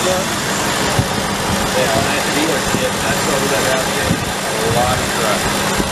truck? Yeah, on that dealership, that's what we got out there. A lot of trucks.